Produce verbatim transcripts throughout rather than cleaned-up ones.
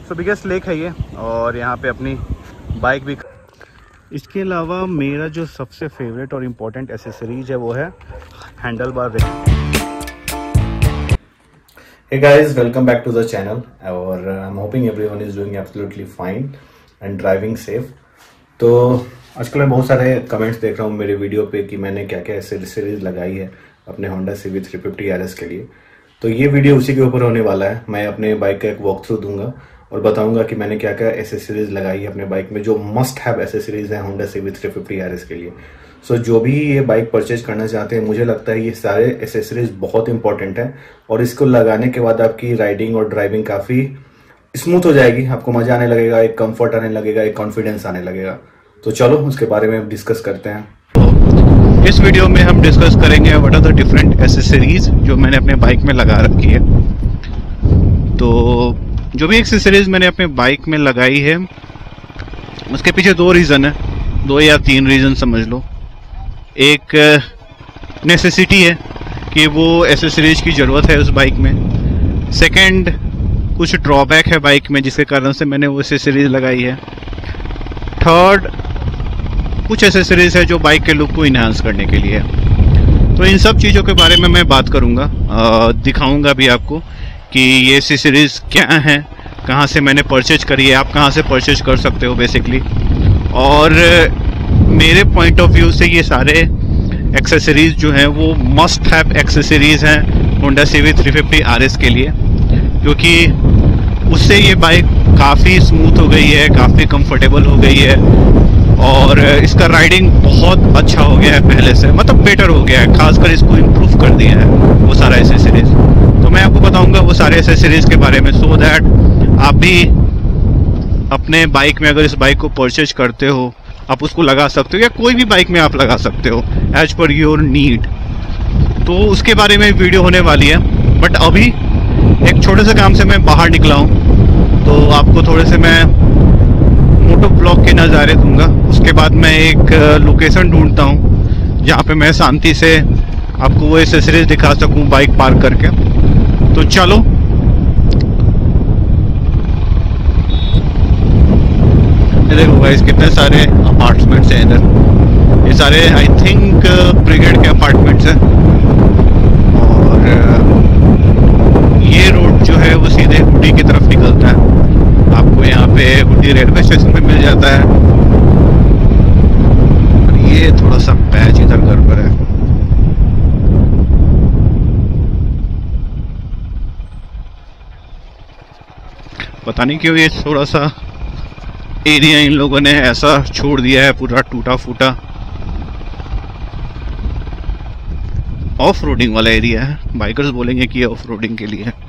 सो biggest lake है ये, और यहाँ पे अपनी बाइक भी। इसके अलावा मेरा जो सबसे फेवरेट और इम्पोर्टेंट एसेसरीज है वो है handle bar. Hey guys, welcome back to the channel और I'm hoping everyone is doing absolutely fine and driving safe। तो आजकल मैं बहुत सारे कमेंट्स देख रहा हूँ मेरे वीडियो पे कि मैंने क्या क्या एसेसरीज लगाई है अपने Honda C B three fifty R S के लिए। तो ये वीडियो उसी के ऊपर होने वाला है। मैं अपने बाइक का एक वॉक थ्रू दूंगा और बताऊंगा कि मैंने क्या क्या एसेसरीज लगाई है अपने बाइक में, जो मस्ट हैव एसेसरीज है Honda C B three fifty R S के लिए। सो so, जो भी ये बाइक परचेज करना चाहते हैं, मुझे लगता है ये सारे एसेसरीज बहुत इंपॉर्टेंट है और इसको लगाने के बाद आपकी राइडिंग और ड्राइविंग काफ़ी स्मूथ हो जाएगी। आपको मजा आने लगेगा, एक कंफर्ट आने लगेगा, एक कॉन्फिडेंस आने लगेगा। तो चलो उसके बारे में डिस्कस करते हैं। तो इस वीडियो में हम डिस्कस करेंगे what are the different accessories जो मैंने अपने बाइक में लगा रखी है। तो जो भी एक्सेसरीज मैंने अपने बाइक में लगाई है उसके पीछे दो रीज़न है, दो या तीन रीज़न समझ लो। एक नेसेसिटी है कि वो एसेसरीज की ज़रूरत है उस बाइक में। सेकंड, कुछ ड्रॉबैक है बाइक में जिसके कारण से मैंने वो एसेसरीज लगाई है। थर्ड, कुछ एसेसरीज है जो बाइक के लुक को इन्हांस करने के लिए है। तो इन सब चीज़ों के बारे में मैं बात करूँगा, दिखाऊँगा भी आपको कि ये एसेसरीज क्या हैं, कहाँ से मैंने परचेज करी है, आप कहाँ से परचेज कर सकते हो बेसिकली। और मेरे पॉइंट ऑफ व्यू से ये सारे एक्सेसरीज जो हैं वो मस्ट हैव एक्सेसरीज हैं Honda C B three fifty R S के लिए, क्योंकि उससे ये बाइक काफ़ी स्मूथ हो गई है, काफ़ी कंफर्टेबल हो गई है और इसका राइडिंग बहुत अच्छा हो गया है पहले से, मतलब बेटर हो गया है। खासकर इसको इम्प्रूव कर दिया है वो सारा एसेसरीज। तो मैं आपको बताऊंगा वो सारे एसेसरीज के बारे में, सो दैट आप भी अपने बाइक में अगर इस बाइक को परचेज करते हो आप उसको लगा सकते हो, या कोई भी बाइक में आप लगा सकते हो एज पर योर नीड। तो उसके बारे में वीडियो होने वाली है। बट अभी एक छोटे से काम से मैं बाहर निकला हूँ, तो आपको थोड़े से मैं मोटो ब्लॉग के नज़ारे दूंगा। उसके बाद मैं एक लोकेशन ढूंढता हूँ जहाँ पे मैं शांति से आपको वो एसेसरीज दिखा सकूँ बाइक पार्क करके। तो चलो देखो गाइस, कितने सारे अपार्टमेंट्स हैं इधर। ये सारे आई थिंक ब्रिगेड के अपार्टमेंट्स हैं और ये रोड जो है वो सीधे हुडी की तरफ निकलता है। आपको यहाँ पे हुडी रेलवे स्टेशन पे मिल जाता है। और ये थोड़ा सा पैच इधर घर पर है। पता नहीं क्यों ये थोड़ा सा एरिया इन लोगों ने ऐसा छोड़ दिया है, पूरा टूटा फूटा ऑफ रोडिंग वाला एरिया है। बाइकर्स बोलेंगे कि ये ऑफ रोडिंग के लिए है।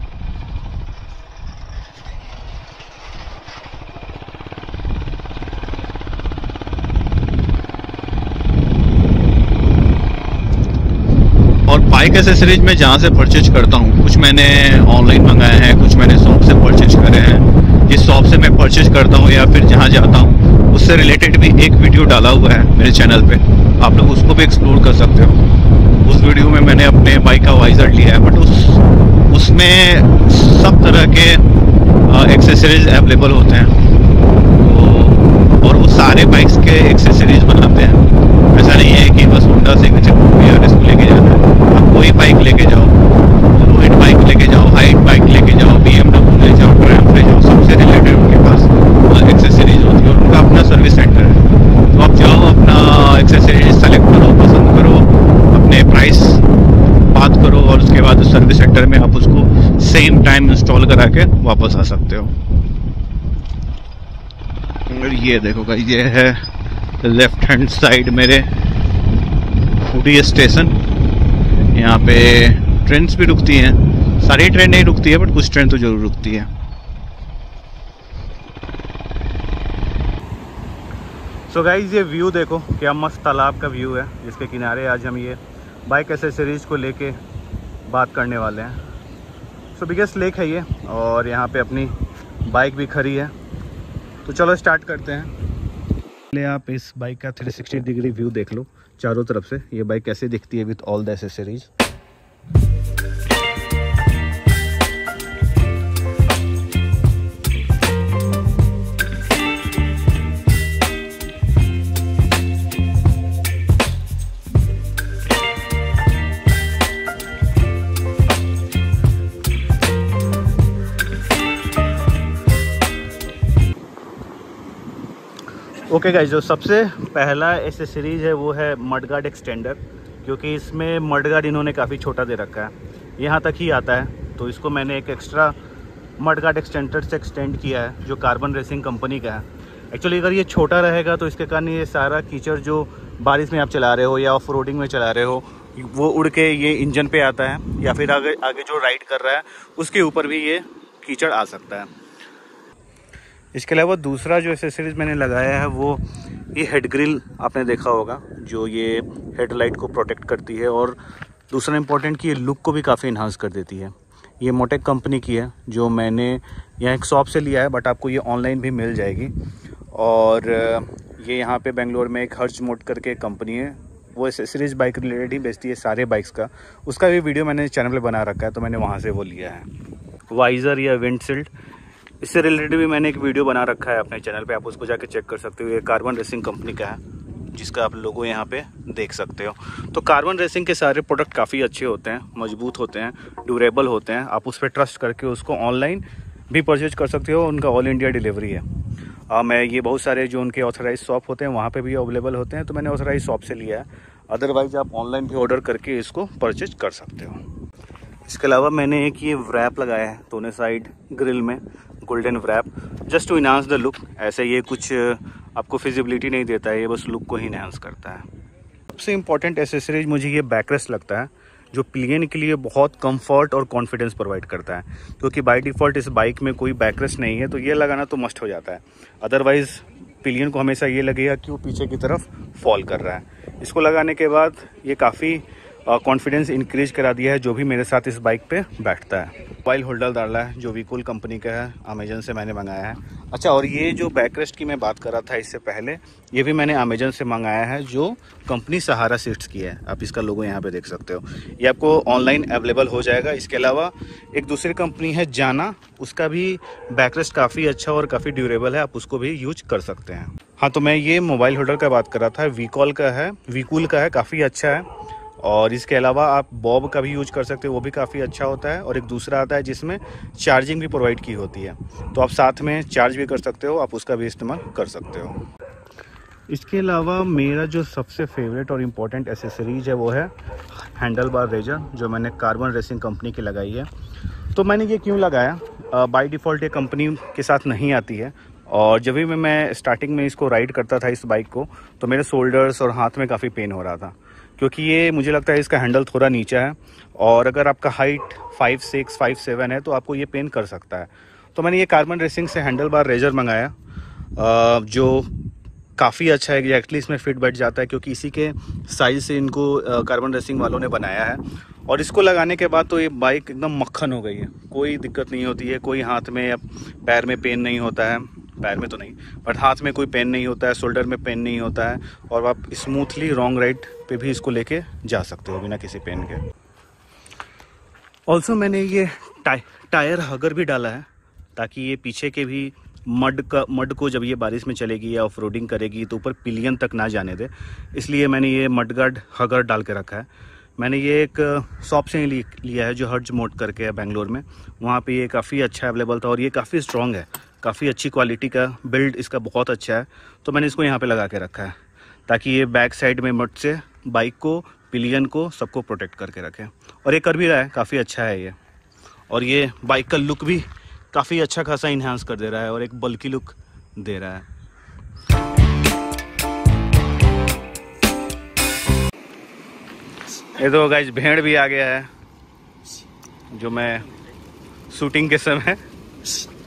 और बाइक एसेसरीज में जहाँ से परचेज करता हूँ, कुछ मैंने ऑनलाइन मंगाए हैं, कुछ मैंने शॉप से परचेज करे हैं। जिस शॉप से मैं परचेज करता हूँ या फिर जहाँ जाता हूँ उससे रिलेटेड भी एक वीडियो डाला हुआ है मेरे चैनल पे, आप लोग उसको भी एक्सप्लोर कर सकते हो। उस वीडियो में मैंने अपने बाइक का वाइजर लिया है, बट उस उसमें सब तरह के एक्सेसरीज अवेलेबल होते हैं। तो और वो सारे बाइक्स के एक्सेसरीज बनाते हैं। ऐसा नहीं है कि बस Honda C B three fifty R S को लेके जाना है। आप कोई बाइक लेके जाओ, रोहित बाइक लेके जाओ, हाइट बाइक लेके जाओ, बी एम डब्ल्यू ले जाओ, ट्रैम्प ले जाओ, सबसे रिलेटेड उनके पास एक्सेसरीज होती है और उनका अपना सर्विस सेंटर है। तो आप जाओ, अपना एक्सेसरीज सेलेक्ट करो, पसंद करो, अपने प्राइस बात करो और उसके बाद उस सर्विस सेंटर में आप उसको सेम टाइम इंस्टॉल करा के वापस आ सकते हो। और ये देखो भाई, ये है लेफ्ट हैंड साइड मेरे हुडी स्टेशन। यहाँ पे ट्रेन्स भी रुकती हैं, सारी ट्रेन नहीं रुकती है बट कुछ ट्रेन तो जरूर रुकती है। सो गाइज, ये व्यू देखो, क्या मस्त तालाब का व्यू है जिसके किनारे आज हम ये बाइक एसेसरीज को लेके बात करने वाले हैं। सो बिगेस्ट लेक है ये, और यहाँ पे अपनी बाइक भी खड़ी है। तो चलो स्टार्ट करते हैं। पहले आप इस बाइक का थ्री सिक्सटी डिग्री व्यू देख लो चारों तरफ से, ये बाइक कैसे दिखती है with all the accessories. Okay guys, जो सबसे पहला एसेसरीज है वो है मडगार्ड एक्सटेंडर, क्योंकि इसमें मडगार्ड इन्होंने काफ़ी छोटा दे रखा है, यहाँ तक ही आता है। तो इसको मैंने एक एक्स्ट्रा मडगार्ड एक्सटेंडर से एक्सटेंड किया है जो कार्बन रेसिंग कंपनी का है। एक्चुअली अगर ये छोटा रहेगा तो इसके कारण ये सारा कीचड़ जो बारिश में आप चला रहे हो या ऑफ रोडिंग में चला रहे हो वो उड़ के ये इंजन पे आता है, या फिर आगे आगे जो राइड कर रहा है उसके ऊपर भी ये कीचड़ आ सकता है। इसके अलावा दूसरा जो एसेसरीज मैंने लगाया है वो ये हेड ग्रिल आपने देखा होगा, जो ये हेडलाइट को प्रोटेक्ट करती है, और दूसरा इम्पोर्टेंट कि ये लुक को भी काफ़ी इन्हांस कर देती है। ये मोटेक कंपनी की है, जो मैंने यहाँ एक शॉप से लिया है, बट आपको ये ऑनलाइन भी मिल जाएगी। और ये यहाँ पे बेंगलोर में एक हर्ज मोड करके कंपनी है, वो एसेसरीज बाइक रिलेटेड ही बेचती है सारे बाइक्स का। उसका भी वीडियो मैंने चैनल पे बना रखा है, तो मैंने वहाँ से वो लिया है। वाइज़र या विंडशील्ड, इससे रिलेटेड भी मैंने एक वीडियो बना रखा है अपने चैनल पे, आप उसको जाके चेक कर सकते हो। ये कार्बन रेसिंग कंपनी का है, जिसका आप लोगो यहाँ पे देख सकते हो। तो कार्बन रेसिंग के सारे प्रोडक्ट काफ़ी अच्छे होते हैं, मजबूत होते हैं, ड्यूरेबल होते हैं। आप उस पर ट्रस्ट करके उसको ऑनलाइन भी परचेज कर सकते हो, उनका ऑल इंडिया डिलीवरी है। आ, मैं ये बहुत सारे जो उनके ऑथराइज शॉप होते हैं वहाँ पे भी अवेलेबल होते हैं, तो मैंने ऑथराइज शॉप से लिया है। अदरवाइज आप ऑनलाइन भी ऑर्डर करके इसको परचेज कर सकते हो। इसके अलावा मैंने एक ये रैप लगाया है दोनों साइड ग्रिल में, golden wrap, just to enhance the look. ऐसे ये कुछ आपको फिजिबिलिटी नहीं देता है, ये बस लुक को ही इन्हांस करता है। सबसे इम्पॉर्टेंट एसेसरीज मुझे ये बैकरेस्ट लगता है, जो पिलियन के लिए बहुत कंफर्ट और कॉन्फिडेंस प्रोवाइड करता है, क्योंकि बाय डिफ़ॉल्ट इस बाइक में कोई बैकरेस्ट नहीं है, तो ये लगाना तो मस्ट हो जाता है। अदरवाइज़ पिलियन को हमेशा ये लगेगा कि वो पीछे की तरफ फॉल कर रहा है। इसको लगाने के बाद ये काफ़ी कॉन्फिडेंस इंक्रीज करा दिया है जो भी मेरे साथ इस बाइक पे बैठता है। मोबाइल होल्डर डाला है जो वीकूल कंपनी का है, अमेजन से मैंने मंगाया है। अच्छा, और ये जो बैकरेस्ट की मैं बात कर रहा था इससे पहले, ये भी मैंने अमेजन से मंगाया है, जो कंपनी सहारा सीट्स की है। आप इसका लोगो यहाँ पे देख सकते हो, ये आपको ऑनलाइन अवेलेबल हो जाएगा। इसके अलावा एक दूसरी कंपनी है जाना, उसका भी बैकरेस्ट काफ़ी अच्छा और काफ़ी ड्यूरेबल है, आप उसको भी यूज कर सकते हैं। हाँ, तो मैं ये मोबाइल होल्डर का बात कर रहा था, वीकॉल का है, वीकूल का है, काफ़ी अच्छा है। और इसके अलावा आप बॉब का भी यूज कर सकते हो, वो भी काफ़ी अच्छा होता है। और एक दूसरा आता है जिसमें चार्जिंग भी प्रोवाइड की होती है, तो आप साथ में चार्ज भी कर सकते हो, आप उसका भी इस्तेमाल कर सकते हो। इसके अलावा मेरा जो सबसे फेवरेट और इम्पोर्टेंट एसेसरीज है वो है हैंडल बार रेजर, जो मैंने कार्बन रेसिंग कंपनी की लगाई है। तो मैंने ये क्यों लगाया, बाय डिफ़ॉल्ट ये कंपनी के साथ नहीं आती है, और जब भी मैं स्टार्टिंग में इसको राइड करता था इस बाइक को, तो मेरे शोल्डर्स और हाथ में काफ़ी पेन हो रहा था, क्योंकि ये मुझे लगता है इसका हैंडल थोड़ा नीचा है, और अगर आपका height five six five seven है तो आपको ये पेन कर सकता है। तो मैंने ये कार्बन रेसिंग से हैंडल बार रेजर मंगाया, जो काफ़ी अच्छा है, एग्जैक्टली इसमें फिट बैठ जाता है, क्योंकि इसी के साइज़ से इनको कार्बन रेसिंग वालों ने बनाया है। और इसको लगाने के बाद तो ये बाइक एकदम मक्खन हो गई है, कोई दिक्कत नहीं होती है, कोई हाथ में या पैर में पेन नहीं होता है, पैर में तो नहीं बट हाथ में कोई पेन नहीं होता है, शोल्डर में पेन नहीं होता है, और आप स्मूथली लॉन्ग राइड पे भी इसको लेके जा सकते हो बिना किसी पेन के। ऑल्सो मैंने ये टाय टायर हगर भी डाला है, ताकि ये पीछे के भी मड का मड को जब ये बारिश में चलेगी या ऑफ रोडिंग करेगी तो ऊपर पिलियन तक ना जाने दे, इसलिए मैंने ये मडगार्ड हगर डाल के रखा है। मैंने ये एक शॉप से ही लिया है जो हर्ज मोड करके है बेंगलोर में, वहाँ पे ये काफ़ी अच्छा अवेलेबल था, और ये काफ़ी स्ट्रॉन्ग है, काफ़ी अच्छी क्वालिटी का, बिल्ड इसका बहुत अच्छा है। तो मैंने इसको यहाँ पे लगा के रखा है, ताकि ये बैक साइड में मड से बाइक को, पिलियन को, सबको प्रोटेक्ट करके रखे। और ये कर भी रहा है, काफ़ी अच्छा है ये, और ये बाइक का लुक भी काफ़ी अच्छा खासा इन्हांस कर दे रहा है और एक बल्की लुक दे रहा है। ये तो गाइस भेड़ भी आ गया है, जो मैं शूटिंग के समय